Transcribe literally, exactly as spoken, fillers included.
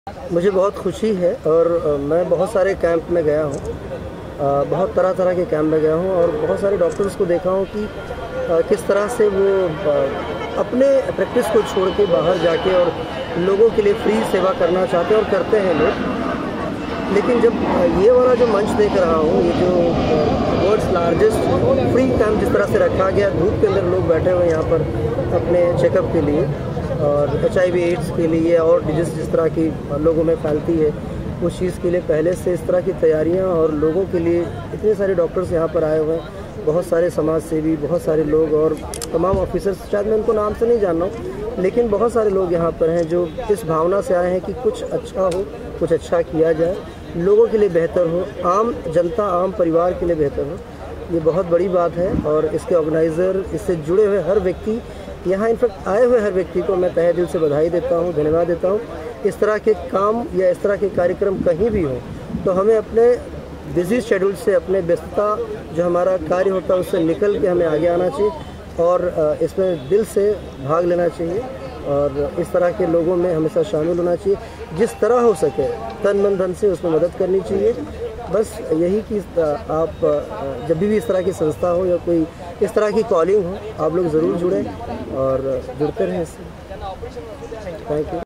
मुझे बहुत खुशी है और मैं बहुत सारे कैंप में गया हूँ, बहुत तरह तरह के कैंप में गया हूँ और बहुत सारे डॉक्टर्स को देखा हूँ कि किस तरह से वो अपने प्रैक्टिस को छोड़ के बाहर जाके और लोगों के लिए फ्री सेवा करना चाहते हैं और करते हैं लोग। लेकिन जब ये वाला जो मंच देख रहा हूँ, ये जो वर्ल्ड्स लार्जेस्ट फ्री कैंप जिस तरह से रखा गया, धूप के अंदर लोग बैठे हुए यहाँ पर अपने चेकअप के लिए और एच आई वी एड्स के लिए और डिजीज़ जिस तरह की लोगों में फैलती है उस चीज़ के लिए पहले से इस तरह की तैयारियां और लोगों के लिए इतने सारे डॉक्टर्स यहाँ पर आए हुए हैं, बहुत सारे समाज सेवी, बहुत सारे लोग और तमाम ऑफिसर्स, शायद मैं उनको नाम से नहीं जान रहा हूँ, लेकिन बहुत सारे लोग यहाँ पर हैं जो इस भावना से आए हैं कि कुछ अच्छा हो, कुछ अच्छा किया जाए, लोगों के लिए बेहतर हो, आम जनता, आम परिवार के लिए बेहतर हो। ये बहुत बड़ी बात है और इसके ऑर्गेनाइज़र, इससे जुड़े हुए हर व्यक्ति, यहाँ इनफैक्ट आए हुए हर व्यक्ति को मैं तहे दिल से बधाई देता हूँ, धन्यवाद देता हूँ। इस तरह के काम या इस तरह के कार्यक्रम कहीं भी हो तो हमें अपने बिजी शेड्यूल से, अपने व्यस्तता जो हमारा कार्य होता है उससे निकल के हमें आगे आना चाहिए और इसमें दिल से भाग लेना चाहिए और इस तरह के लोगों में हमेशा शामिल होना चाहिए। जिस तरह हो सके तन मन धन से उसमें मदद करनी चाहिए। बस यही कि आप जब भी इस तरह की संस्था हो या कोई इस तरह की कॉलिंग हो, आप लोग ज़रूर जुड़ें और जुड़ते रहें इससे। Thank you.